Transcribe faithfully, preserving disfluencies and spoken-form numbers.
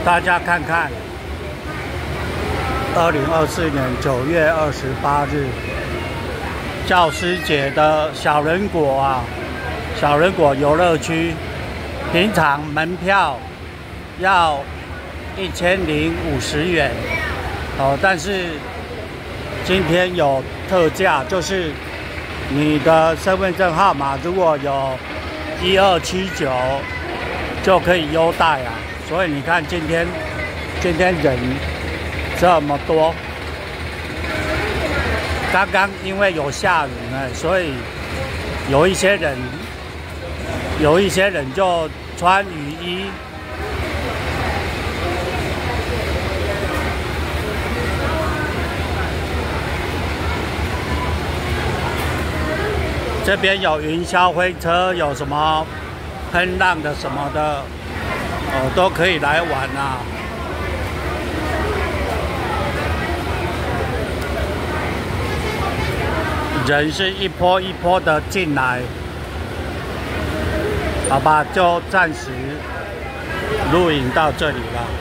大家看看，二零二四年九月二十八日，教师节的小人国啊，小人国游乐区，平常门票要一千零五十元哦，但是今天有特价，就是你的身份证号码如果有一二七九就可以优待啊。所以你看今天今天人这么多，刚刚因为有下雨呢，所以有一些人有一些人就穿雨衣。这边有云霄飞车，有什么喷浪的什么的。哦，都可以来玩啊！人是一波一波的进来，好吧，就暂时录影到这里了。